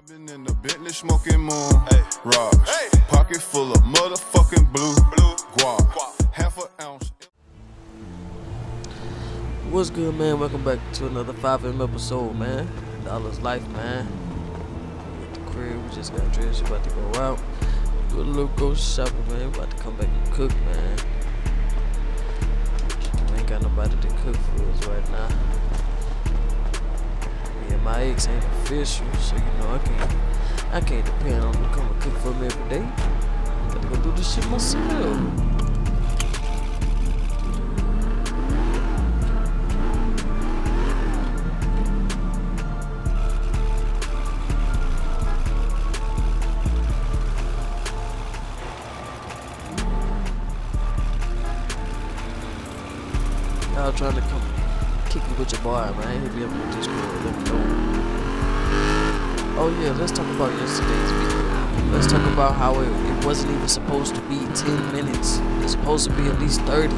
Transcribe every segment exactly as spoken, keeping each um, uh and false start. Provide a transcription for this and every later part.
Been in the Bentley smoking moon, hey. Rocks, hey. Pocket full of motherfucking blue, blue guap, guap, half an ounce. What's good, man? Welcome back to another five M episode, man. Dollars Life, man. At the crib, we just got dressed, about to go out, do a little grocery shopping, man. About to come back and cook, man. We ain't got nobody to cook for us right now. Yeah, my ex ain't official, so you know I can't, I can't depend on them to come and cook for me every day. Gotta go do this shit myself. Y'all trying to come kick it with your boy, man. Hit me up on Discord, let me know. Oh yeah, let's talk about yesterday's video. Let's talk about how it, it wasn't even supposed to be ten minutes. It's supposed to be at least thirty.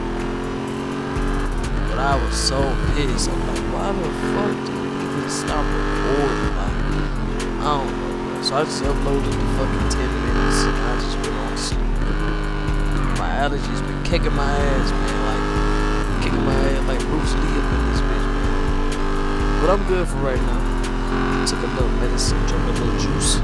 But I was so pissed. I'm like, why the fuck did you even stop recording? Like, I don't know, man. So I just uploaded the fucking ten minutes and I just went on sleep. My allergies been kicking my ass, man. Like, kicking my head like Bruce Lee up in this bitch, man. But I'm good for right now. Took a little medicine, drank a little juice.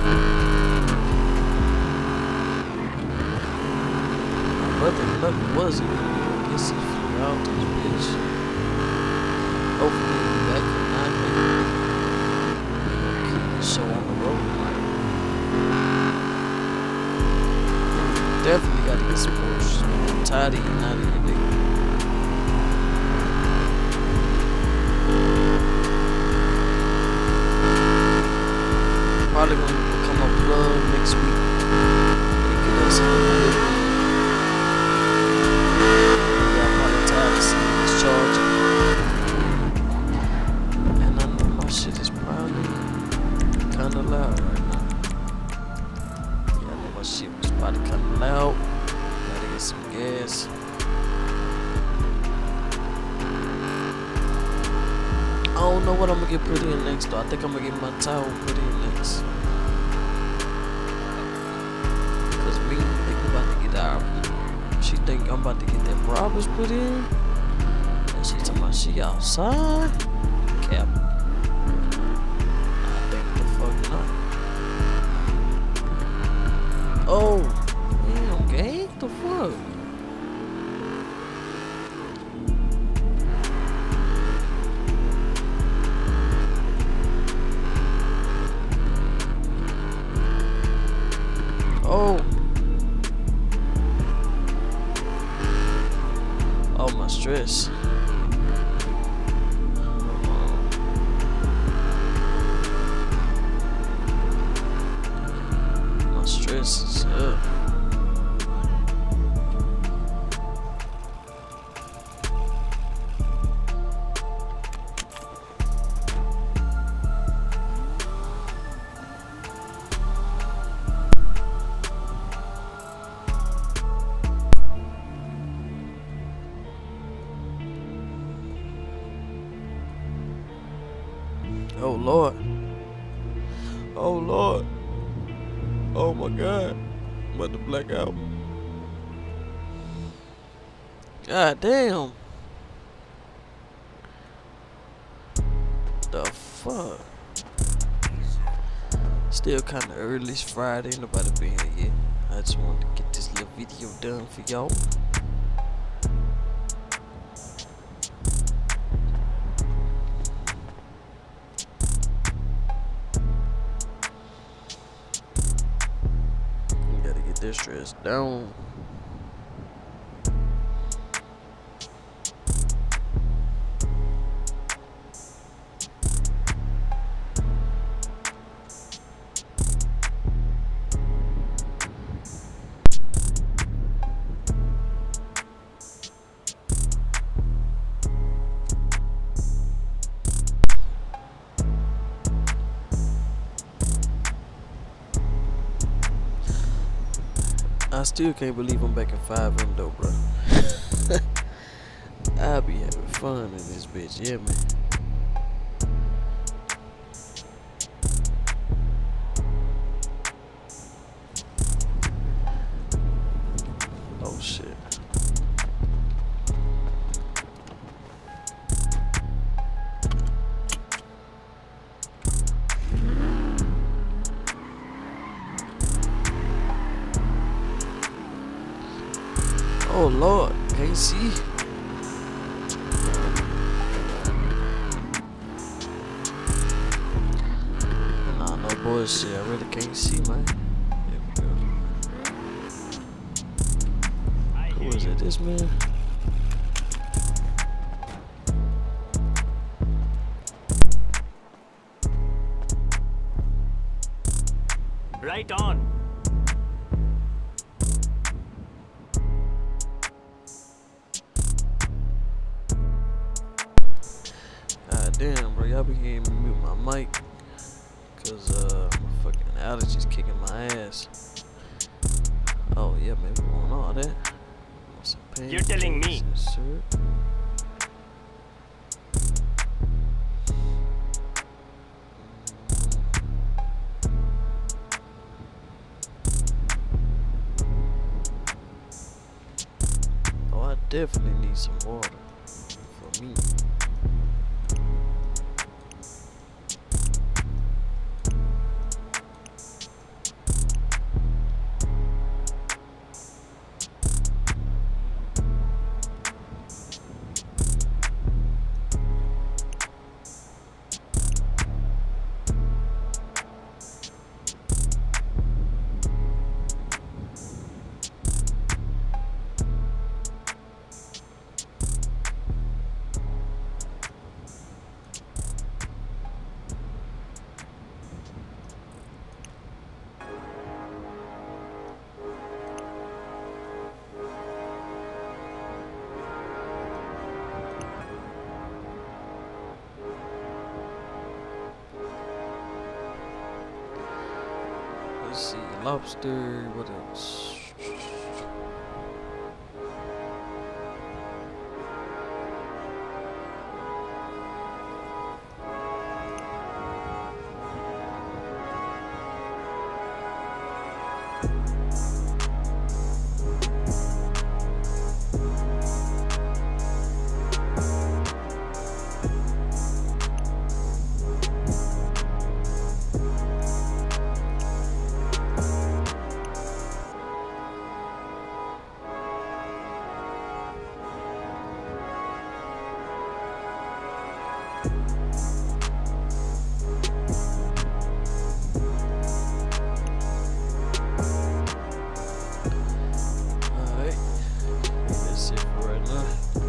My brother lucky wasn't. I guess he flew out this bitch. Hopefully he'll be back in nine minutes. Keep the show on the road, man. Definitely gotta get some groceries, man. I'm tired of eating out of here, nigga. Probably gonna come up plug next week. Get us some good. Yeah, I'm probably tired of seeing this charge. And I know my shit is probably kinda loud right now. Yeah, I know my shit was probably kinda loud. Gotta get some gas. I don't know what I'm gonna get put in next though. I think I'm gonna get my towel put in next. Cause me, think I'm about to get our, she think I'm about to get them robbers put in. And she talking about she outside. Cap. I think the fuck not. Oh, damn, gang, the fuck? Oh. Oh, my stress. My stress is up. Oh Lord. Oh Lord. Oh my God. I'm about to black out. God damn. The fuck? Still kinda early. It's Friday. Ain't nobody been here yet. I just wanted to get this little video done for y'all. This stress down. I still can't believe I'm back in five M though, bro. I be having fun in this bitch, yeah, man. Oh Lord, can't see. Nah, no bullshit. I really can't see, man. There we go. Who is it? This man? Right on. God damn, bro. Y'all be hearing me mute my mic. Cause, uh, my fucking allergies kicking my ass. Oh, yeah, maybe we want all that. Want some You're telling me. pancakes and syrup. Oh, I definitely need some water for me. Let's see, lobster, what else? Alright, that's it for right now.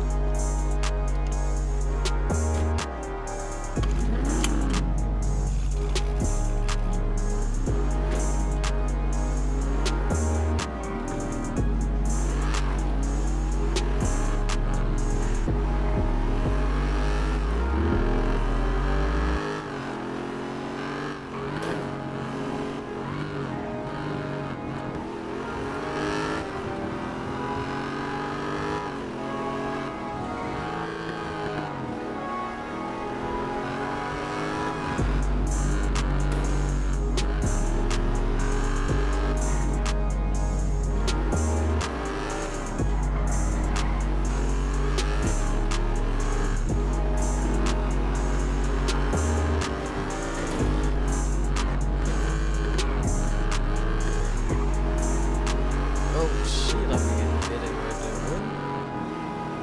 Oh shit, I'm getting a headache right there, bro.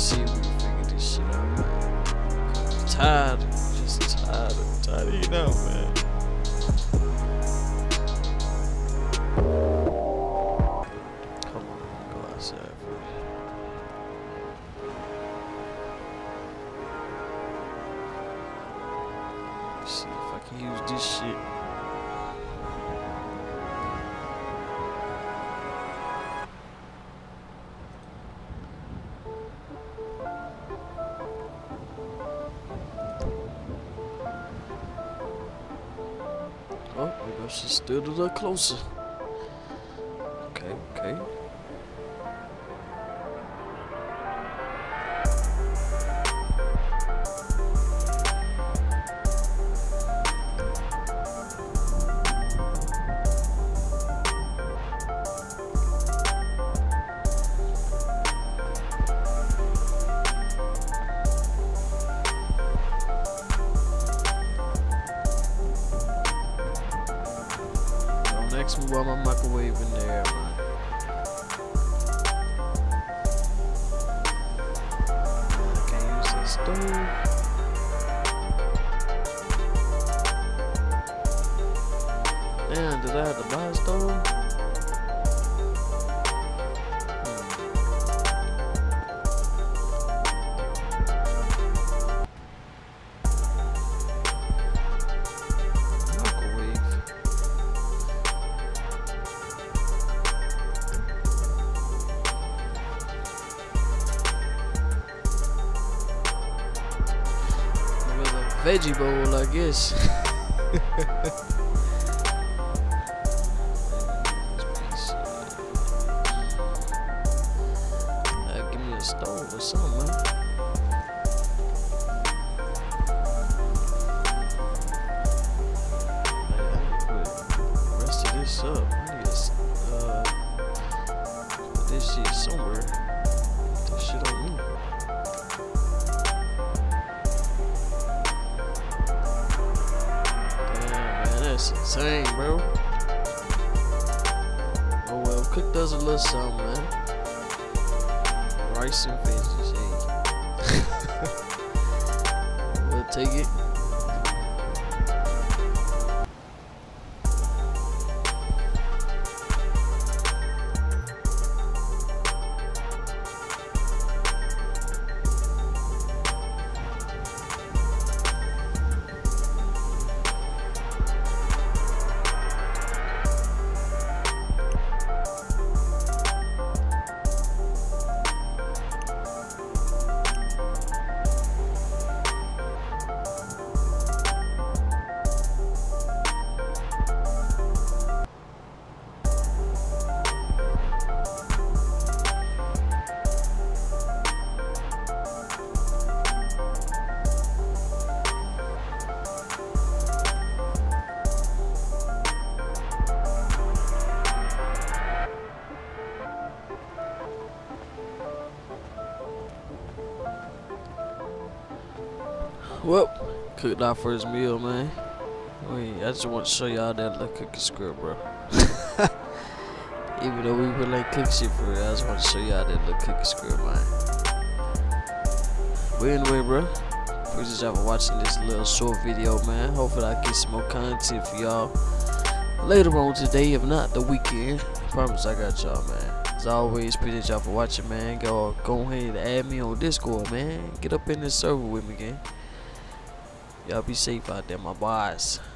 see if we can figure this shit out, man. I'm tired, just tired, I'm tired of eating out, man. Come on, go outside first. Let's see if I can use this shit. Oh, maybe I should stood a little closer. Okay, okay. Ask me why my microwave in there, man. I can't use that stove. Damn, did I have to buy a stove? Veggie bowl, I guess. uh, give me a stove or something, man. I need to put the rest of this up. I need to uh, put this shit somewhere. Put this shit on me. That's insane, bro. Oh well, cooked us a little something, man. Rice and veggies, hey. We'll take it. Well, cooked our first meal, man. Wait, I just want to show y'all that little cooking script, bro. Even though we really ain't cook shit for real, I just want to show y'all that little cooking script, man. But anyway, bro, appreciate y'all for watching this little short video, man. Hopefully I get some more content for y'all later on today, if not the weekend. Promise I got y'all, man. As always, appreciate y'all for watching, man. Go, go ahead and add me on Discord, man. Get up in this server with me, gang. Y'all be safe out there, my boys.